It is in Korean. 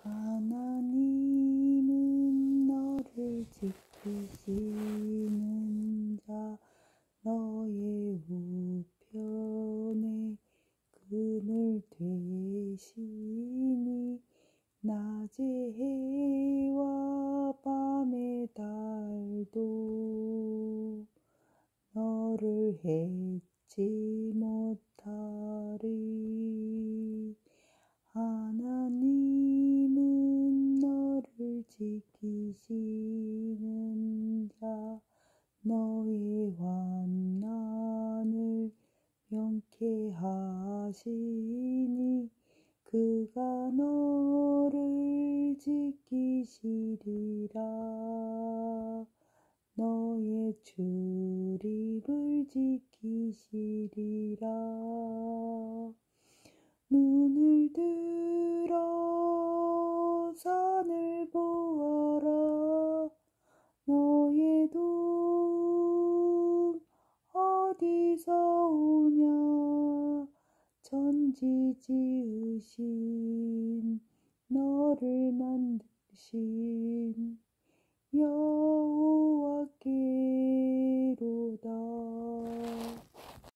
하나님은 너를 지키시는 자, 너의 우편에 그늘 되시니 낮의 해와 밤의 달도 너를 해치 못하리. 하나님은 너를 지키시는 자, 너의 환난을 명쾌하시니 그가 너를 지키시리라. 너의 출입을 지키시리라. 눈을 들어 산을 보아라. 너의 도움 어디서 오냐. 천지 지으신 너를 만드신 여호와께